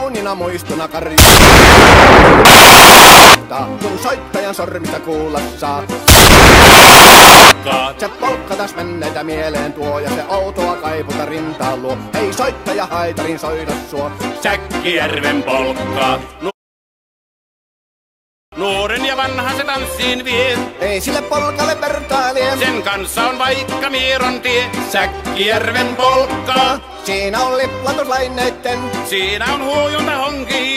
kauniina muistona karjaa. Kun soittajan sormista kuulla saa. Se polkka taas menneitä mieleen tuo ja se outoa kaiputa rintaan luo. Ei soittaja haitarin soida suo. Säkkijärven polkka. Nuoren ja vanhan se tanssiin vie. Ei sille polkalle vertailee. Sen kanssa on vaikka Mieron tie. Säkkijärven polkka. Siinä on liplatus laineitten. Siinä on huojunta honki.